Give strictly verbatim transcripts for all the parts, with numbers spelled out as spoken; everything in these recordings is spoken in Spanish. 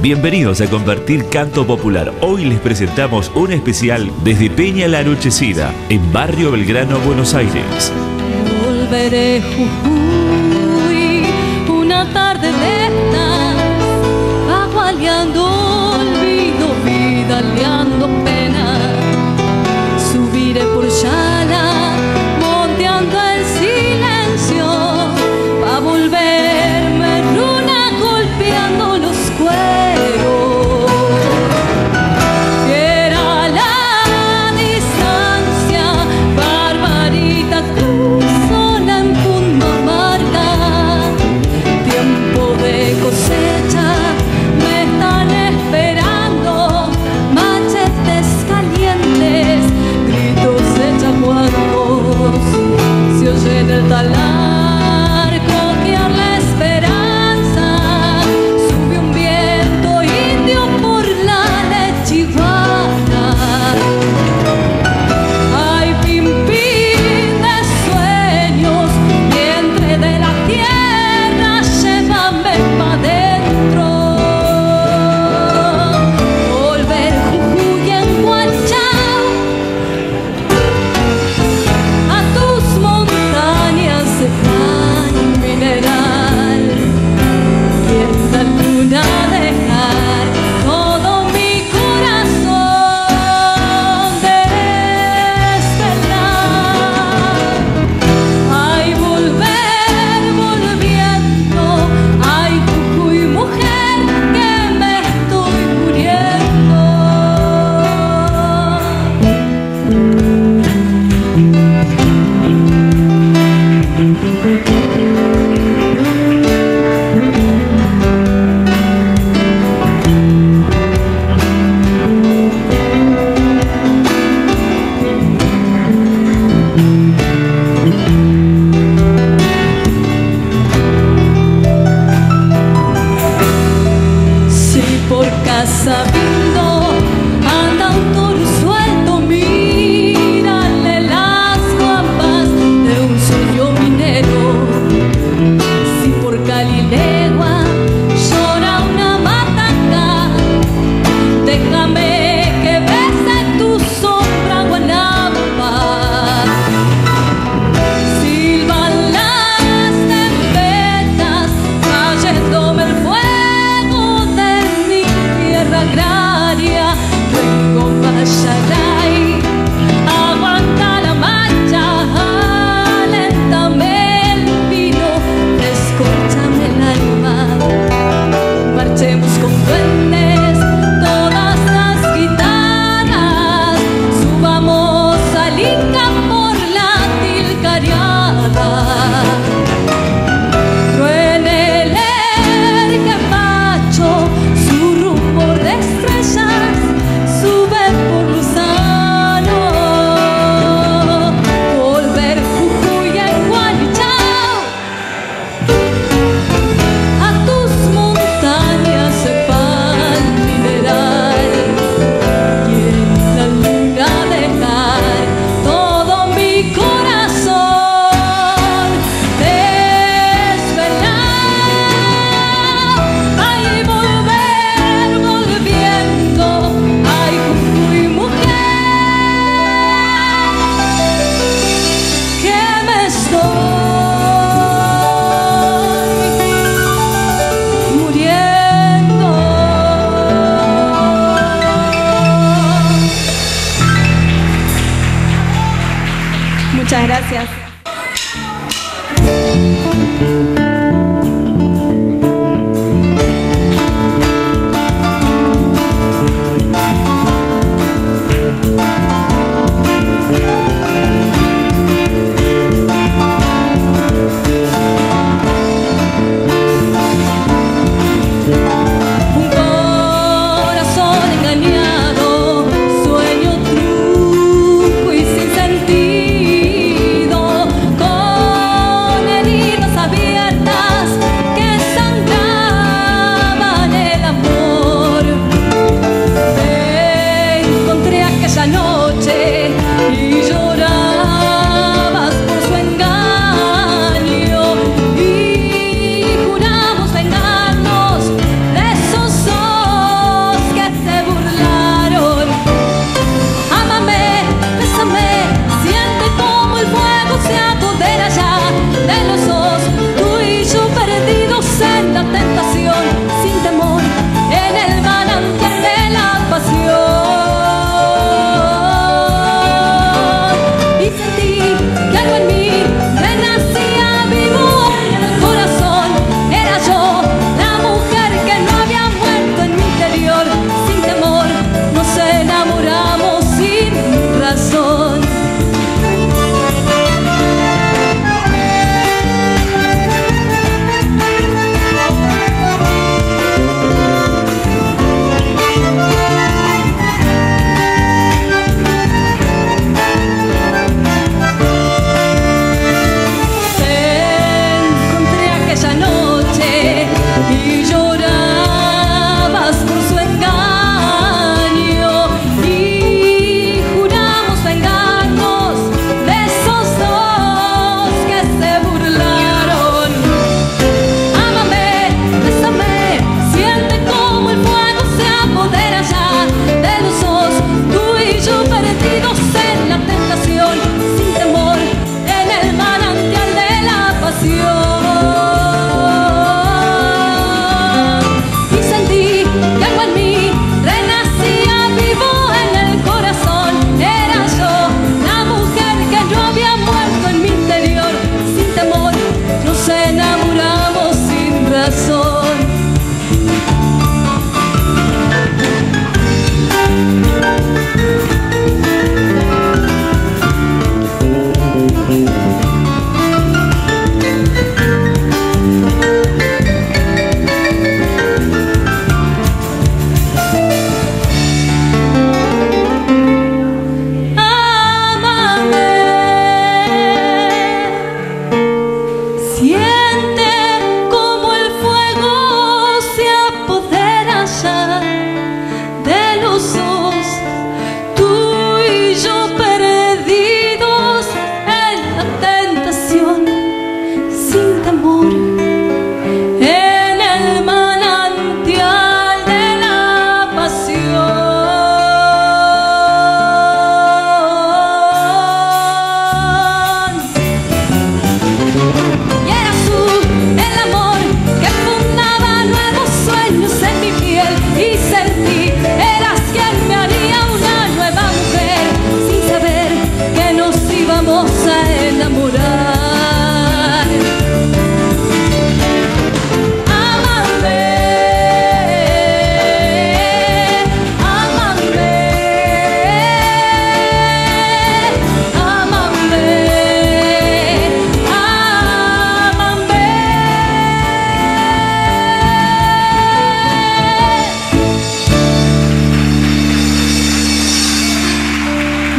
Bienvenidos a Compartir Canto Popular. Hoy les presentamos un especial desde Peña La Anochecida, en Barrio Belgrano, Buenos Aires. Volveré, Jujuy, una tarde de estas, agualeando olvido, vidaleando pena. Subiré por Yala, monteando el silencio, pa' volverme runa, golpeando los cueros. Fiera la distancia, barbarita cruzo la en punto amarga. Tiempo de cosecha, me están esperando machetes calientes, gritos de chaguaros. Se oye en el talar coquear la esperanza. Sube un viento indio por la lechivana. Hay pimpín de sueños, vientre de la tierra, llévame pa' dentro. Volver, Jujuy, en Guachao, a tus montañas de pan mineral, y en la luna dejar todo mi corazón desvelar. Ay, volver, volviendo, ay, Jujuy, mujer, que me estoy muriendo. Si por casa vindo anda un toro suelto, mírale las guampas de un sueño minero. Si por Calilegua llora una mataca, déjame que bese tu sombra, Guanampa. Silban las trompetas, cayéndome el fuego de mi tierra agraria. Luego Vallaray, aguanta la marcha, aléntame el vino, descorchame el alma. Marchemos con duendes, todas las guitarras, subamos al Inca por la tilcareada. Truene el erquepacho, su rumor de estrellas sube por Luzano. Volver, Jujuy, en Gualichao, a tus montañas de pan mineral, y en la luna dejar todo mi corazón desvelado. Ay, volver, volviendo, ay, Jujuy, mujer, que me estoy muriendo. Muchas gracias. Un corazón engañado, sueño truco y sin sentido.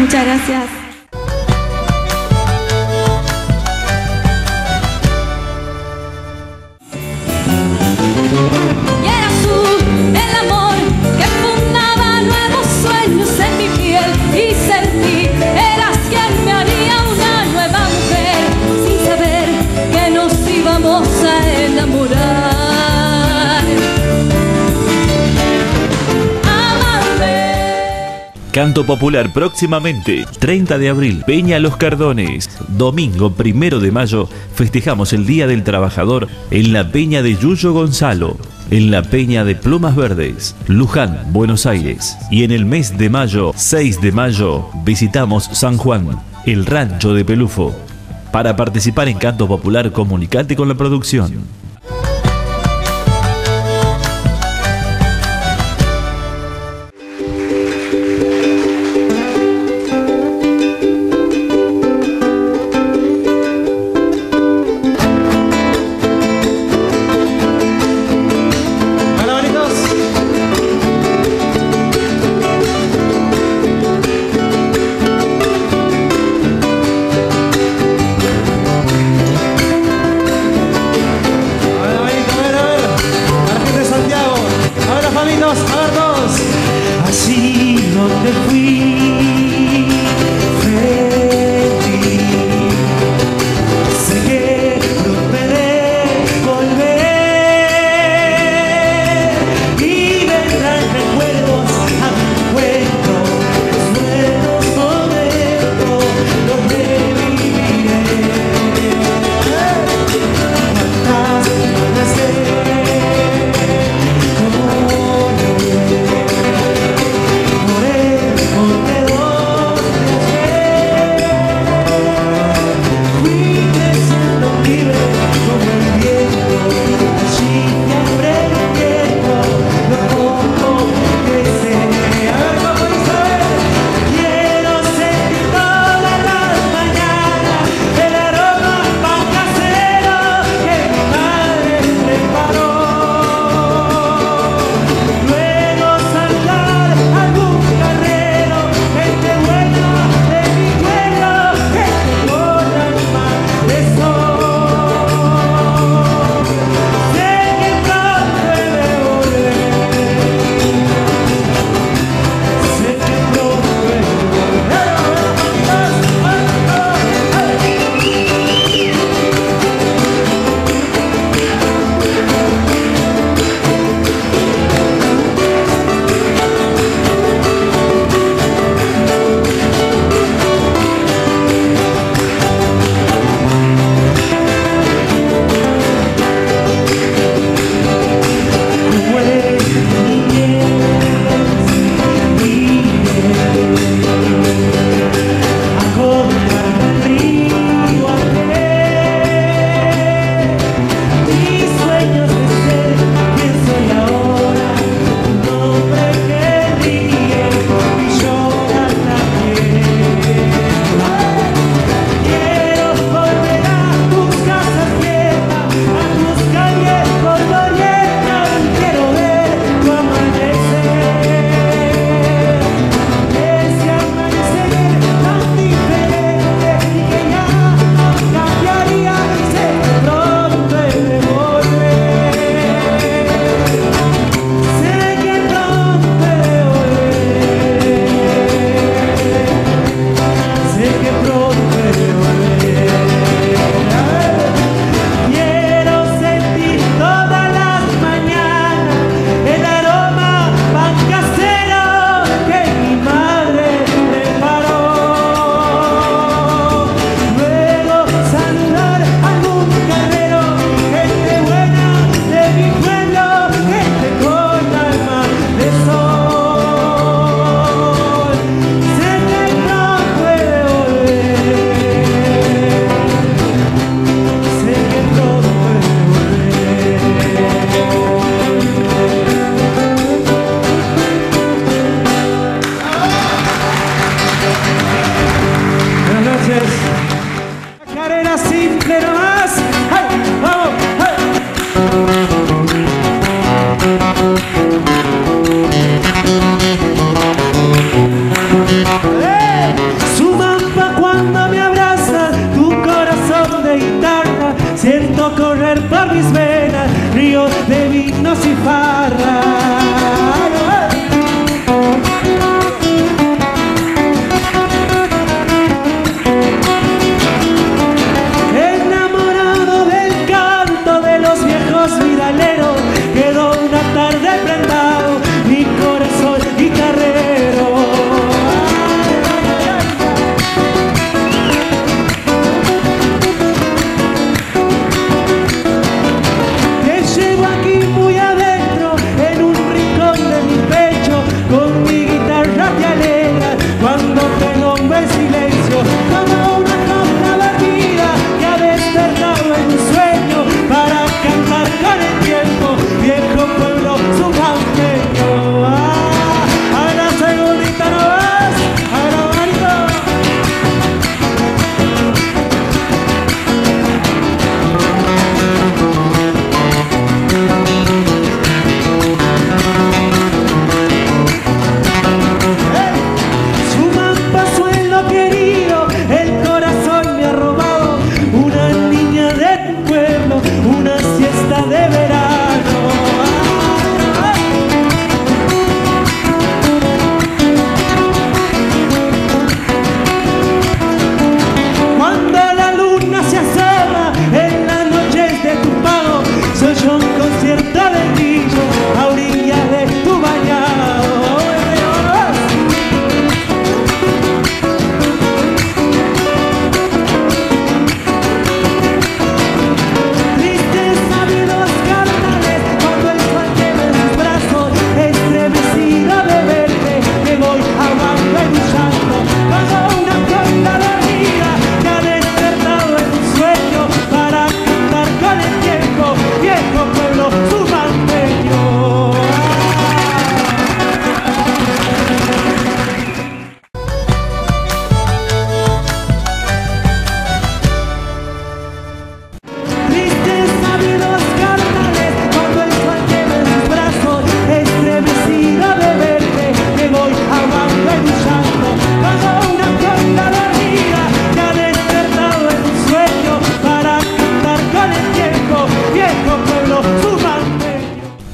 Muchas gracias. Y eras tú el amor que fundaba nuevos sueños en mi piel y sentí, eras quien me haría una nueva mujer sin saber que nos íbamos a enamorar. Canto popular próximamente, treinta de abril, Peña Los Cardones. Domingo primero de mayo, festejamos el Día del Trabajador en la Peña de Yuyo Gonzalo, en la Peña de Plumas Verdes, Luján, Buenos Aires. Y en el mes de mayo, seis de mayo, visitamos San Juan, el rancho de Pelufo. Para participar en Canto Popular, comunicate con la producción. Por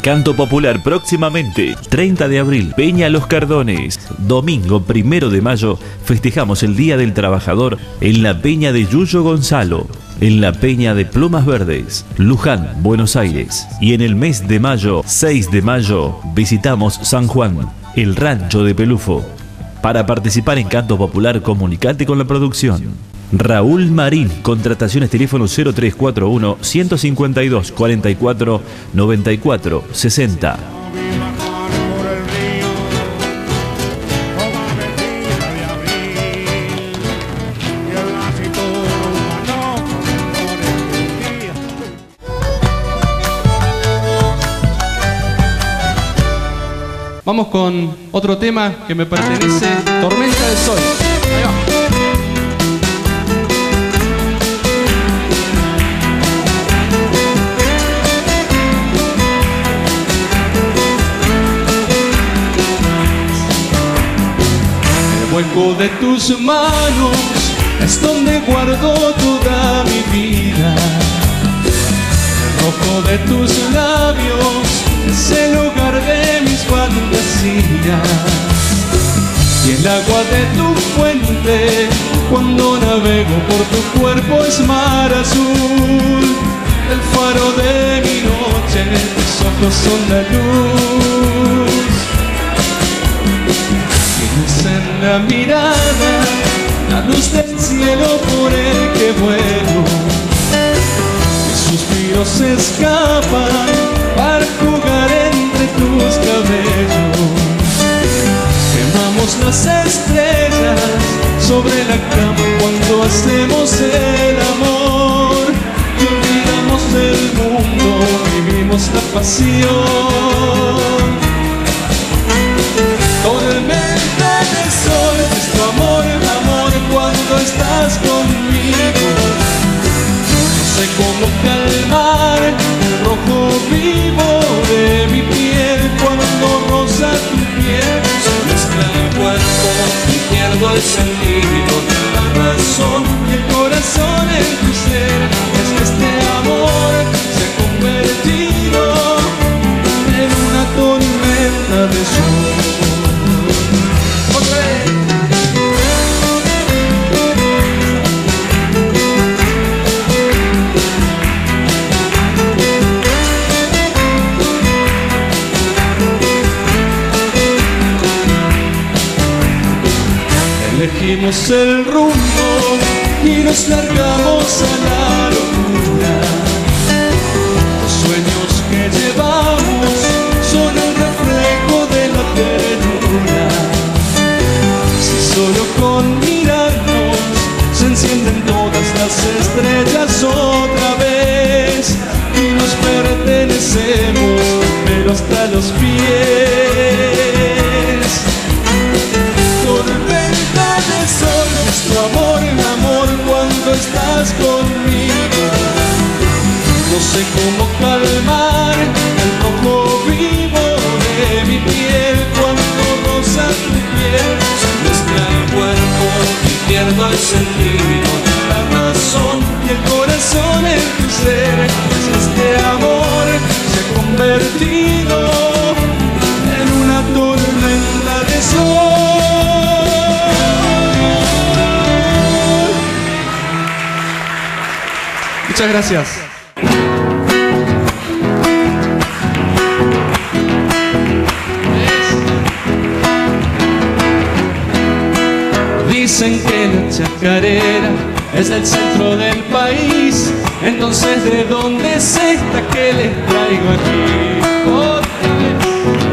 Canto popular próximamente, treinta de abril, Peña Los Cardones. Domingo primero de mayo, festejamos el Día del Trabajador en la Peña de Yuyo Gonzalo, en la Peña de Plumas Verdes, Luján, Buenos Aires. Y en el mes de mayo, seis de mayo, visitamos San Juan, el rancho de Pelufo. Para participar en Canto Popular, comunicate con la producción. Raúl Marín, contrataciones teléfono cero tres cuatro uno, ciento cincuenta y dos, cuarenta y cuatro, noventa y cuatro, sesenta. Vamos con otro tema que me pertenece, Tormenta de Sol. Ahí va. Hueco de tus manos es donde guardo toda mi vida. El rojo de tus labios es el hogar de mis fantasías. Y el agua de tu fuente, cuando navego por tu cuerpo, es mar azul. El faro de mi noche, tus ojos son la luz. En la mirada, la luz del cielo por el que vuelo. Mis suspiros se escapan para jugar entre tus cabellos. Quemamos las estrellas sobre la cama cuando hacemos el amor. Y olvidamos el mundo, vivimos la pasión. Tormenta de sol, es tu amor, el amor cuando estás conmigo. No sé cómo calmar el rojo vivo de mi piel cuando roza tu piel. Se mezcla el cuerpo y pierdo el sentido de la razón y el corazón en tu ser. Es que este amor se ha convertido en una tormenta de sol. Elegimos el rumbo y nos largamos a la locura. Los sueños que llevamos son el reflejo de la ternura. Si solo con mirarnos se encienden todas las estrellas otra vez y nos pertenecemos, pero hasta los pies. Tormenta de sol, es tu amor, el amor cuando estás conmigo. No sé cómo calmar el rojo vivo de mi piel cuando roza tu piel. Se mezcla el cuerpo y pierdo el sentido de la razón y el corazón en tu ser. Este amor se ha convertido en una tormenta de sol. Muchas gracias. Dicen que la chacarera es del centro del país, entonces ¿de dónde es esta que les traigo aquí? Otra vez.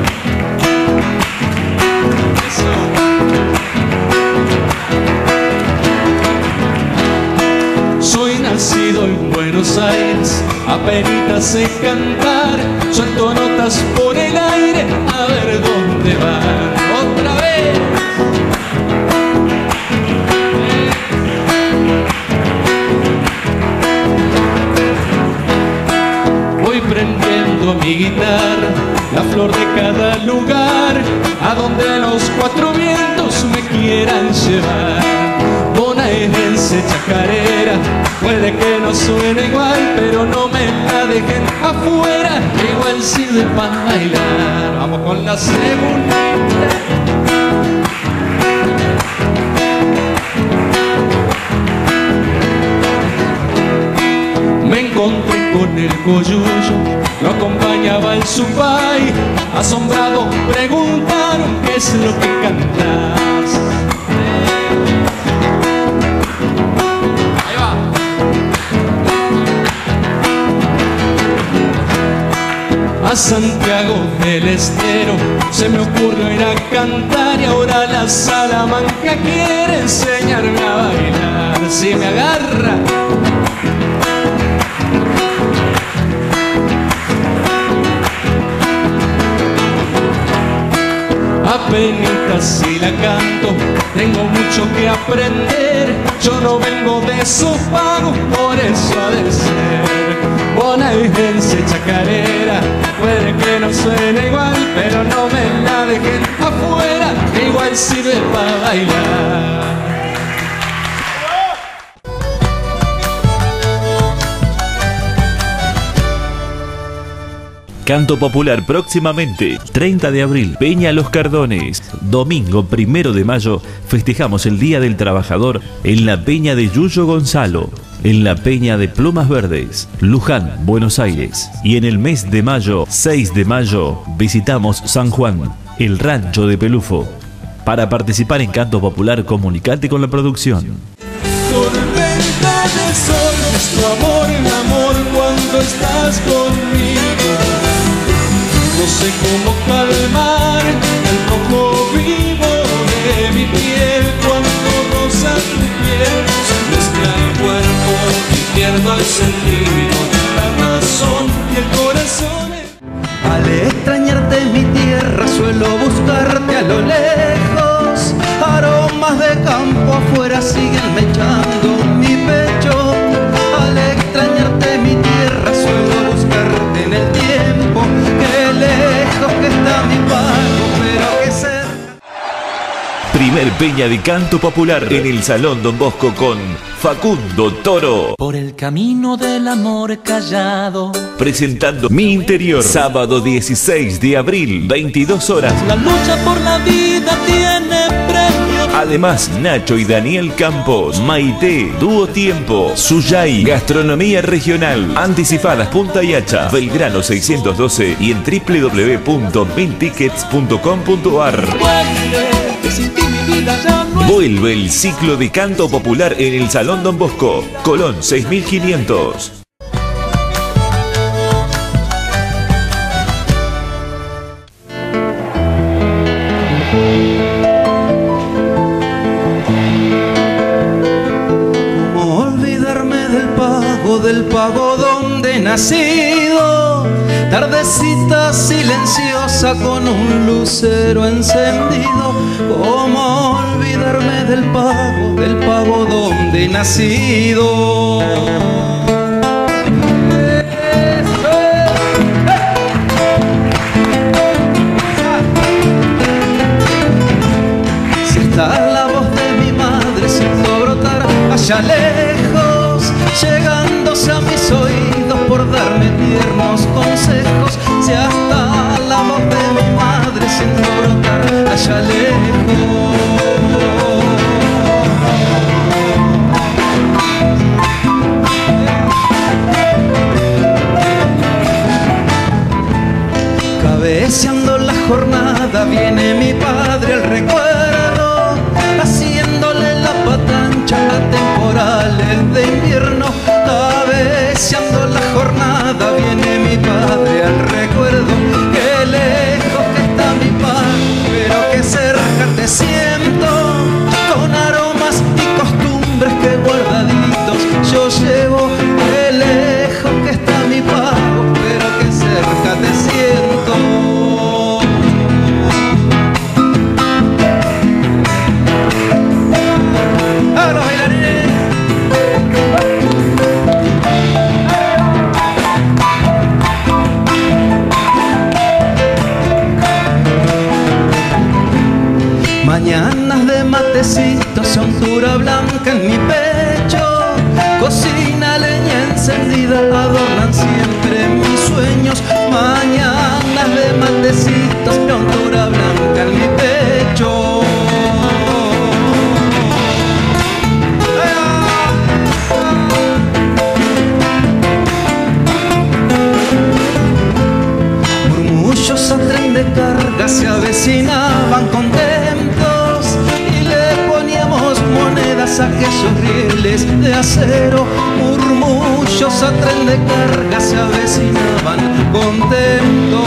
Eso. Soy nacido en Buenos Aires, apenitas sé cantar, suelto notas por el aire, a ver dónde van. Otra vez. Prendiendo mi guitarra, la flor de cada lugar, a donde los cuatro vientos me quieran llevar. Bonaerense déjense chacarera. Puede que no suene igual, pero no me la dejen afuera. Igual sirve para bailar. Vamos con la segunda. Me encontré con el coyuyo, lo acompañaba en su país. Asombrados preguntaron qué es lo que cantas. Ahí va. A Santiago del Estero se me ocurrió ir a cantar y ahora la Salamanca quiere enseñarme a bailar. Si me agarra apenitas si la canto, tengo mucho que aprender. Yo no vengo de esos pagos, por eso ha de ser. Bonaerense chacarera, puede que no suene igual, pero no me la dejen afuera, igual sirve para bailar. Canto popular próximamente, treinta de abril, Peña Los Cardones. Domingo primero de mayo, festejamos el Día del Trabajador en la Peña de Yuyo Gonzalo, en la Peña de Plumas Verdes, Luján, Buenos Aires. Y en el mes de mayo, seis de mayo, visitamos San Juan, el rancho de Pelufo. Para participar en Canto Popular, comunicate con la producción. Tormenta de sol, es tu amor, el amor cuando estás conmigo. No sé cómo calmar el rojo vivo de mi piel cuando roza tu piel. Se mezcla el cuerpo y pierdo el sentido, la razón y el corazón. Al extrañarte mi tierra suelo buscarte a lo lejos. Aromas de campo afuera siguen mechando mi pecho. Al extrañarte mi tierra suelo buscarte en el tiempo. Qué lejos que está mi pago, pero que cerca. Primer Peña de Canto Popular en el Salón Don Bosco con Facundo Toro. Por el camino del amor callado, Presentando Mi Interior, sábado dieciséis de abril, veintidós horas. la lucha por la vida tiene premio. Además, Nacho y Daniel Campos, Maite, Dúo Tiempo, Suyay, Gastronomía Regional, Anticipadas Punta y Hacha, Belgrano seiscientos doce y en doble u doble u doble u punto mil tickets punto com punto ar. Vuelve, que sin ti mi vida ya no es. Vuelve el ciclo de Canto Popular en el Salón Don Bosco, Colón seis mil quinientos. ¿Cómo olvidarme del pago, del pago donde he nacido? Tardecita silenciosa con un lucero encendido. ¿Cómo olvidarme del pago, del pago donde he nacido? Si está la voz de mi madre siento brotar allá lejos, llegándose a mis oídos por darme tiernos consejos. Si hasta la voz de mi madre siento brotar allá lejos. Cabeceando la jornada viene mi padre al recuerdo, haciéndole la patancha a temporales de invierno. Cabeceando la jornada viene mi padre al recuerdo. Qué lejos que está mi padre, pero que cerca te siento, con aromas y costumbres que guardaditos yo llevo. Qué lejos que está mi padre, pero que cerca te siento. Mañanas de matecitos y untura blanca en mi pecho, cocina, leña encendida adornan siempre mis sueños. Mañanas de matecitos y untura blanca en mi pecho. Murmullos a tren de carga se avecinaban contentos y le poníamos monedas a aquellos rieles de acero. Murmullos a tren de carga se avecinaban contentos.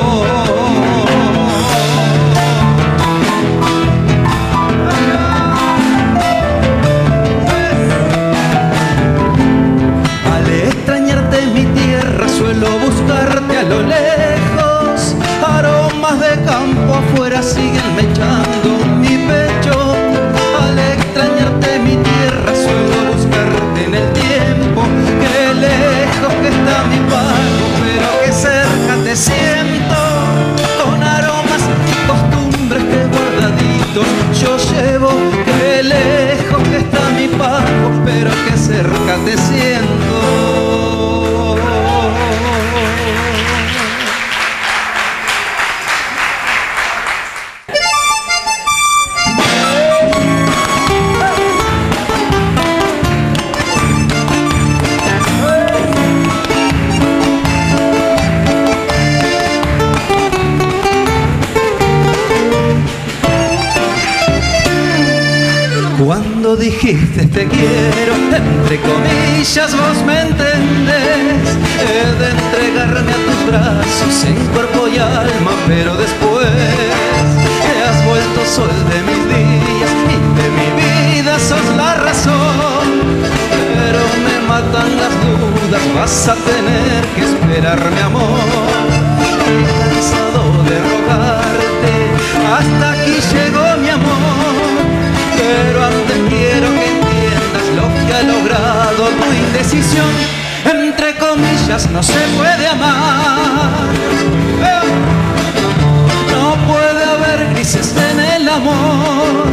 Al extrañarte mi tierra suelo buscarte a lo lejos. Aromas de campo afuera siguen mechando mi pecho. Al extrañarte mi tierra suelo buscarte en el tiempo. Qué lejos que está mi pago, pero que cerca te siento. Con aromas y costumbres que guardaditos yo llevo. Qué lejos que está mi pago, pero que cerca te siento. Cuando dijiste te quiero, entre comillas vos me entendés. He de entregarme a tus brazos en cuerpo y alma, pero después te has vuelto sol de mis días y de mi vida sos la razón. Pero me matan las dudas, vas a tener que esperarme, amor. Y cansado de rogarte, hasta aquí llegó mi amor. Pero antes quiero que entiendas lo que ha logrado tu indecisión. Entre comillas no se puede amar, no puede haber grises en el amor.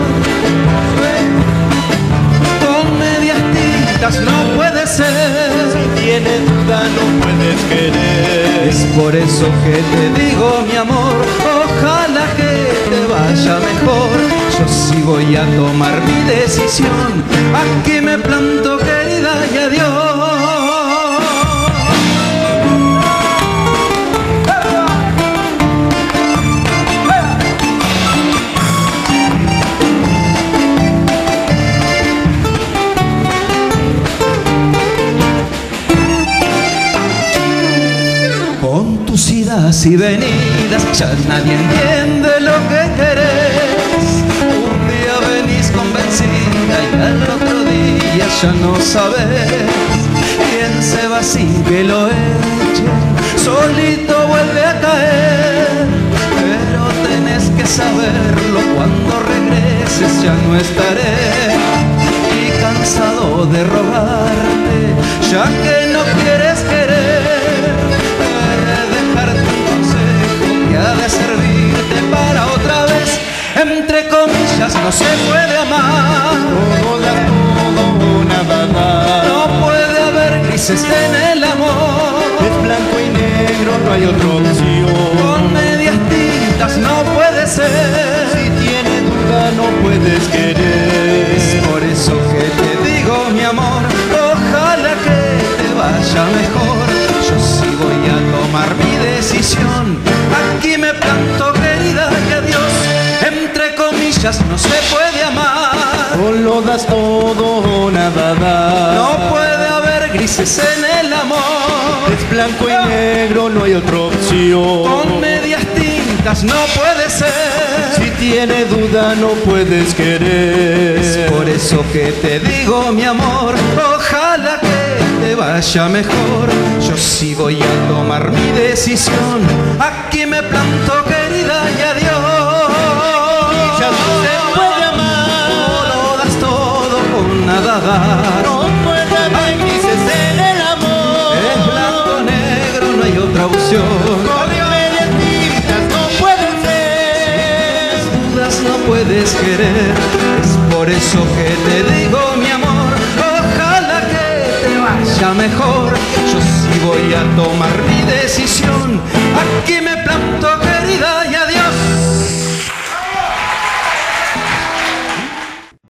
Con medias tintas no puede ser. Si tienes duda no puedes querer. Es por eso que te digo, mi amor, ojalá que te vaya mejor. Yo sí voy a tomar mi decisión. Aquí me planto, querida, y adiós. Con tus idas y venidas ya nadie entiende lo que querés. Un día venís convencida y al otro día ya no sabes. Quién se va sin que lo echen, solito vuelve a caer. Pero tenés que saberlo, cuando regreses ya no estaré. Y cansado de rogarte, ya que no quieres querer, dejarte un consejo que ha de servirte para otra vez. Entre comillas no se puede amar, Todo da todo, nada da. no puede haber grises en el amor. Es blanco y negro, no hay otra opción. Con medias tintas no puede ser. Si tienes duda no puedes querer. Es por eso que te digo, mi amor, ojalá que te vaya mejor. Yo sí voy a tomar mi decisión. Aquí me planto, querida, y adiós. Entre comillas no se puede amar, O lo das todo o nada da. no puede haber grises en el amor. Es blanco y negro, no hay otra opción. Con medias tintas no puede ser. Si tiene duda no puedes querer. Es por eso que te digo, mi amor, ojalá que te vaya mejor. Yo sí voy a tomar mi decisión. Aquí me planto, querida, y adiós. Ya no se puede amar, No lo das todo con nada dar. no puede haber grises en el amor. Es blanco, negro, no hay otra opción. Con medias tintas no puede ser. Dudas no puede puedes querer. Es por eso que te digo, mi amor, ojalá que te vaya mejor. Yo sí voy a tomar mi decisión.